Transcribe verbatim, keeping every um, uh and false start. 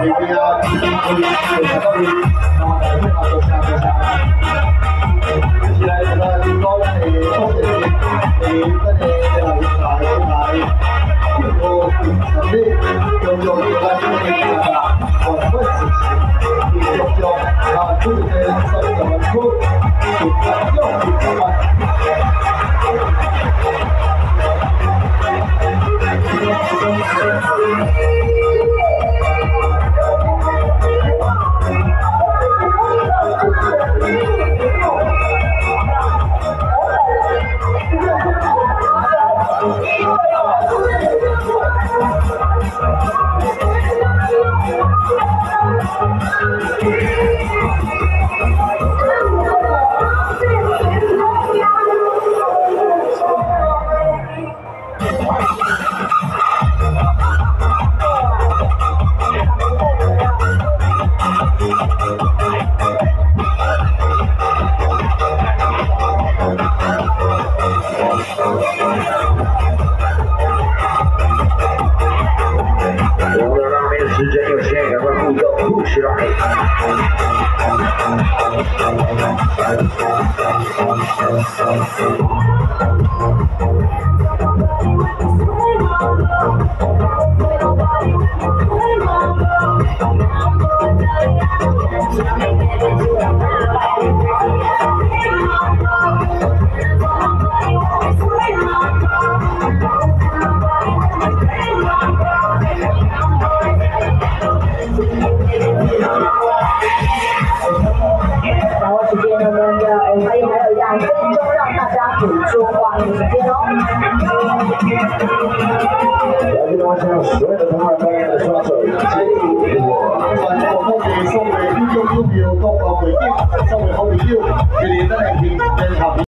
边啊，可以可以到你，啊，大家好，多谢多谢。是来这个地方的创业者，诶，这个来来来，这个能力，用用这个这个啊，我们自己，用用啊，这个生怎么做，用用怎么。 时间有限，赶快互动互起来！ 掌握时间，我们的哎，还有还有两分钟，让大家捕捉画面时间哦。 来，今天晚上所有的同行扮演的双手，接住我。 我哋送嚟呢種都要多個背景，送嚟好朋友，佢哋真係見真合。